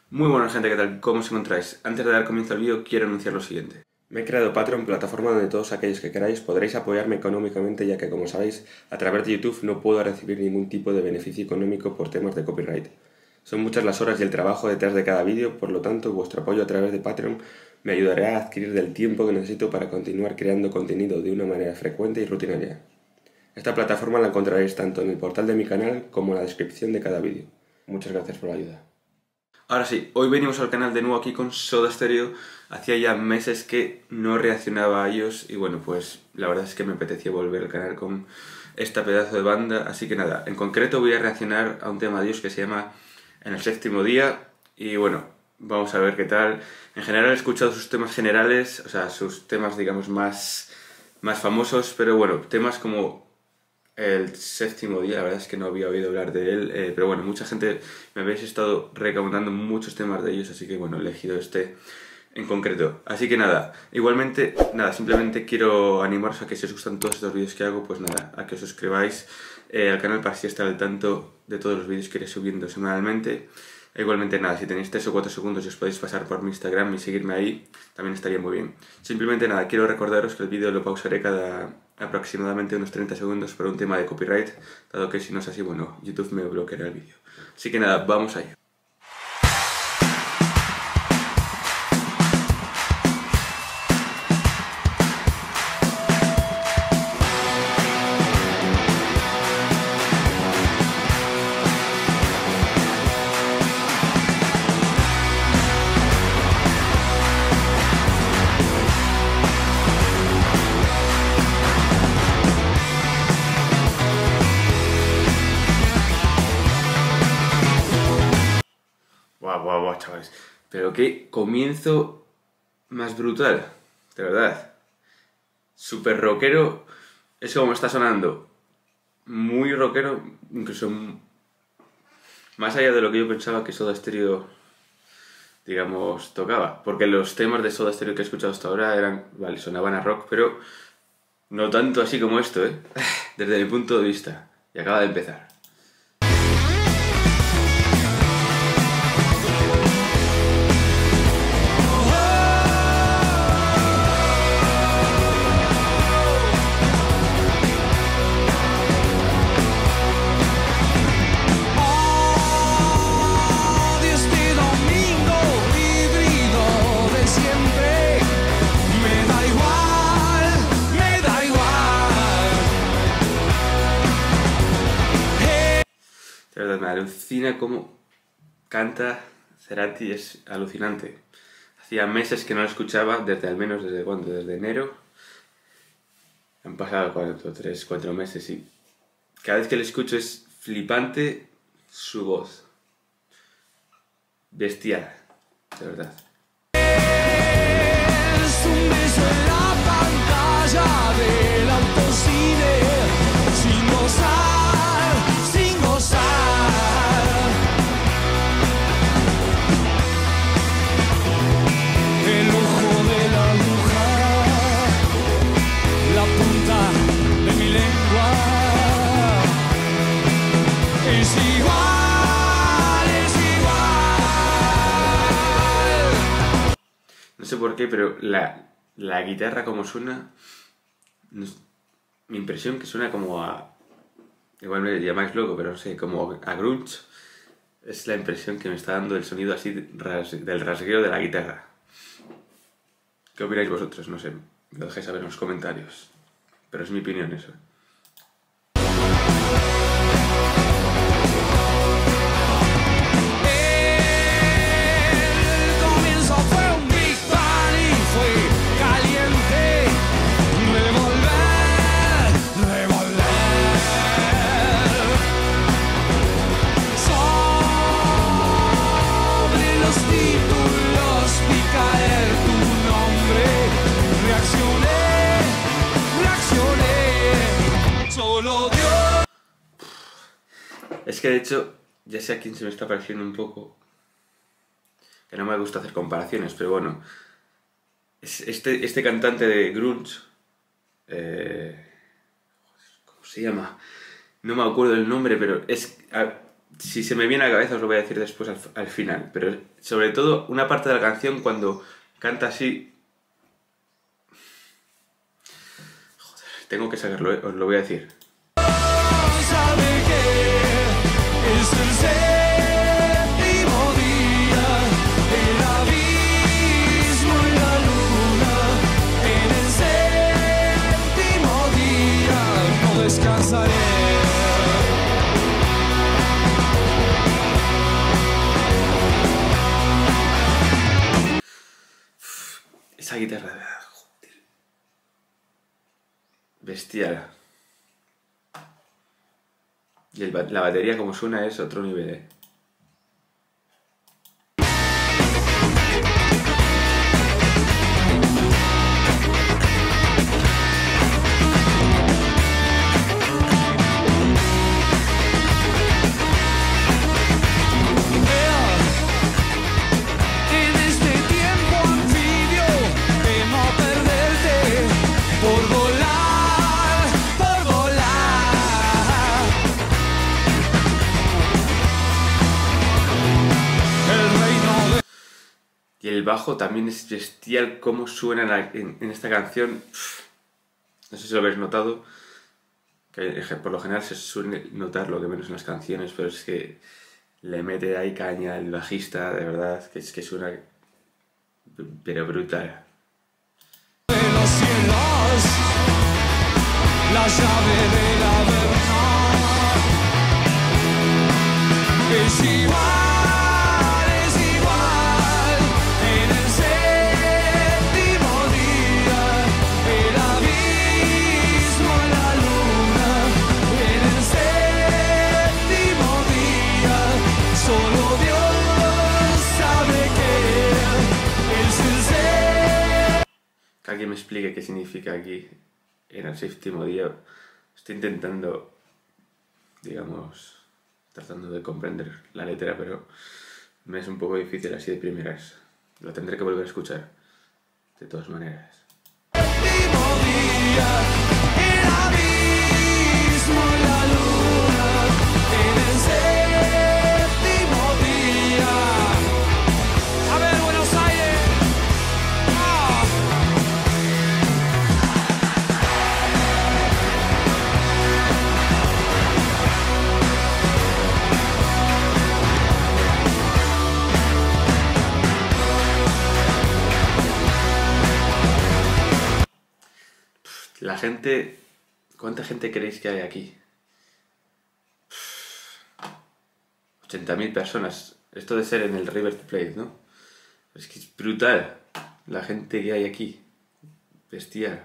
Muy buena gente, ¿qué tal? ¿Cómo os encontráis? Antes de dar comienzo al vídeo quiero anunciar lo siguiente. Me he creado Patreon, plataforma donde todos aquellos que queráis podréis apoyarme económicamente, ya que como sabéis, a través de YouTube no puedo recibir ningún tipo de beneficio económico por temas de copyright. Son muchas las horas y el trabajo detrás de cada vídeo, por lo tanto vuestro apoyo a través de Patreon me ayudará a adquirir del tiempo que necesito para continuar creando contenido de una manera frecuente y rutinaria. Esta plataforma la encontraréis tanto en el portal de mi canal como en la descripción de cada vídeo. Muchas gracias por la ayuda. Ahora sí, hoy venimos al canal de nuevo aquí con Soda Stereo. Hacía ya meses que no reaccionaba a ellos y bueno, pues la verdad es que me apetecía volver al canal con esta pedazo de banda. Así que nada, en concreto voy a reaccionar a un tema de ellos que se llama En el séptimo día y bueno, vamos a ver qué tal. En general he escuchado sus temas generales, o sea, sus temas digamos más famosos, pero bueno, temas como El séptimo día, la verdad es que no había oído hablar de él, pero bueno, mucha gente me habéis estado recomendando muchos temas de ellos, así que bueno, he elegido este en concreto. Así que nada, igualmente, nada, simplemente quiero animaros a que si os gustan todos estos vídeos que hago, pues nada, a que os suscribáis al canal para así estar al tanto de todos los vídeos que iré subiendo semanalmente. Igualmente nada, si tenéis 3 o 4 segundos y os podéis pasar por mi Instagram y seguirme ahí, también estaría muy bien. Simplemente nada, quiero recordaros que el vídeo lo pausaré cada aproximadamente unos 30 segundos por un tema de copyright, dado que si no es así, bueno, YouTube me bloqueará el vídeo. Así que nada, vamos allá. Guau, chavales. Pero qué comienzo más brutal, de verdad. Súper rockero. Es como está sonando. Muy rockero, incluso más allá de lo que yo pensaba que Soda Stereo, digamos, tocaba. Porque los temas de Soda Stereo que he escuchado hasta ahora eran, vale, sonaban a rock, pero no tanto así como esto, ¿eh? Desde mi punto de vista. Y acaba de empezar. De verdad, me alucina cómo canta Cerati, es alucinante. Hacía meses que no lo escuchaba, desde al menos desde cuándo, desde enero. Han pasado 4, 3, 4 meses y cada vez que lo escucho es flipante su voz. Bestial, de verdad. Es un beso en la pantalla del autocine, sin gozar, sin gozar. El ojo de la aguja, la punta de mi lengua, es igual, es igual. No sé por qué, pero la guitarra como suena, mi impresión que suena como a... Igual me llamáis loco, pero no sé, como a grunge. Es la impresión que me está dando el sonido así del rasgueo de la guitarra. ¿Qué opináis vosotros? No sé, me lo dejéis saber en los comentarios. Pero es mi opinión eso. Es que de hecho, ya sé a quién se me está pareciendo un poco, que no me gusta hacer comparaciones, pero bueno, este cantante de grunge, ¿cómo se llama? No me acuerdo el nombre, pero es... Si se me viene a la cabeza os lo voy a decir después al final, pero sobre todo una parte de la canción cuando canta así... Joder, tengo que sacarlo, os lo voy a decir. Sabe que es el séptimo día, el abismo y la luna. En el séptimo día no descansaré. Esa guitarra, joder, bestial. Y la batería como suena es otro nivel, ¿eh? En este tiempo anfibio temo perderte por volar, por volar. El reino de... Y el bajo también es bestial cómo suena en esta canción. No sé si lo habéis notado, que por lo general se suele notar lo que menos en las canciones, pero es que le mete ahí caña el bajista, de verdad, que es que suena pero brutal. de los cielos, la llave de la verdad es igual, en el séptimo día, el abismo y la luna. En el séptimo día, solo Dios sabe que es el séptimo. Que alguien me explique qué significa aquí en el séptimo día. Estoy intentando, digamos, tratando de comprender la letra, pero me es un poco difícil así de primeras. Lo tendré que volver a escuchar, de todas maneras. Séptimo día, el abismo y la luna. En el séptimo día. A ver, Buenos Aires. Ah. La gente... ¿Cuánta gente creéis que hay aquí? 80.000 personas. Esto de ser en el River Plate, ¿no? Es que es brutal la gente que hay aquí. Bestial.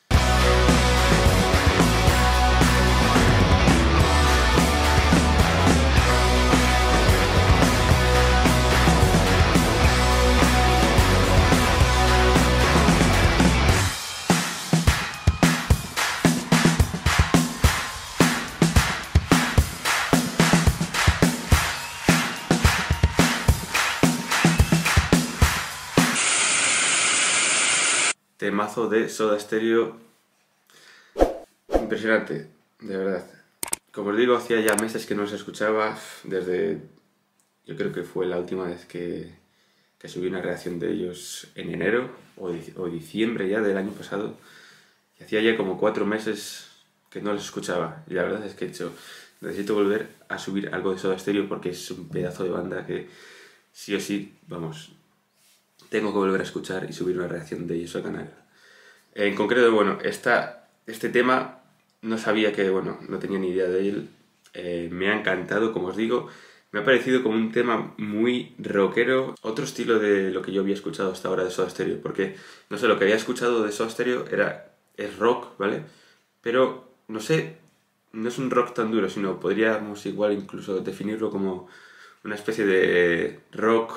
Temazo de Soda Stereo. Impresionante, de verdad. Como os digo, hacía ya meses que no los escuchaba, desde... Yo creo que fue la última vez que subí una reacción de ellos en enero o diciembre ya del año pasado. Y hacía ya como 4 meses que no los escuchaba. Y la verdad es que he dicho, necesito volver a subir algo de Soda Stereo porque es un pedazo de banda que sí o sí, vamos, tengo que volver a escuchar y subir una reacción de ellos al canal. En concreto, bueno, este tema no sabía que, bueno, no tenía ni idea de él. Me ha encantado, como os digo. Me ha parecido como un tema muy rockero, otro estilo de lo que yo había escuchado hasta ahora de Soda Stereo, porque, no sé, lo que había escuchado de Soda Stereo es rock, ¿vale? Pero, no sé, no es un rock tan duro, sino podríamos igual incluso definirlo como una especie de rock...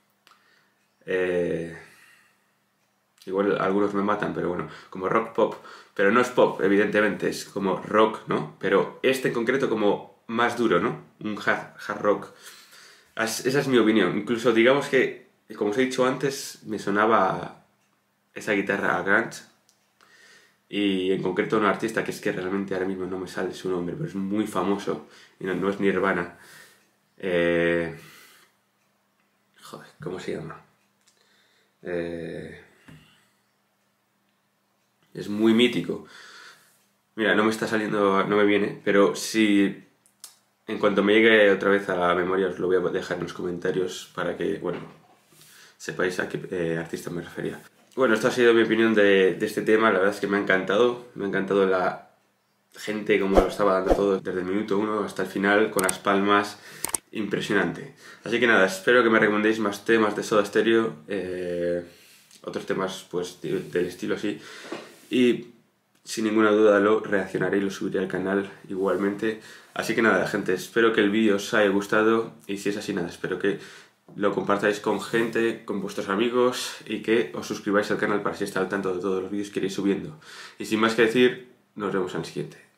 igual algunos me matan, pero bueno, como rock pop. Pero no es pop, evidentemente, es como rock, ¿no? Pero este en concreto como más duro, ¿no? Un hard rock. Esa es mi opinión. Incluso digamos que, como os he dicho antes, me sonaba esa guitarra a grunge. Y en concreto un artista que es que realmente ahora mismo no me sale su nombre, pero es muy famoso y no es Nirvana. Joder, ¿cómo se llama? Es muy mítico. Mira, no me está saliendo, no me viene, pero si en cuanto me llegue otra vez a la memoria os lo voy a dejar en los comentarios para que, bueno, sepáis a qué artista me refería. Bueno, esta ha sido mi opinión de este tema. La verdad es que me ha encantado la gente como lo estaba dando todo desde el minuto 1 hasta el final con las palmas, impresionante. Así que nada, espero que me recomendéis más temas de Soda Stereo, otros temas pues del estilo así, y sin ninguna duda lo reaccionaré y lo subiré al canal igualmente. Así que nada, gente, espero que el vídeo os haya gustado, y si es así, nada, espero que lo compartáis con gente, con vuestros amigos, y que os suscribáis al canal para así estar al tanto de todos los vídeos que iréis subiendo. Y sin más que decir, nos vemos en el siguiente.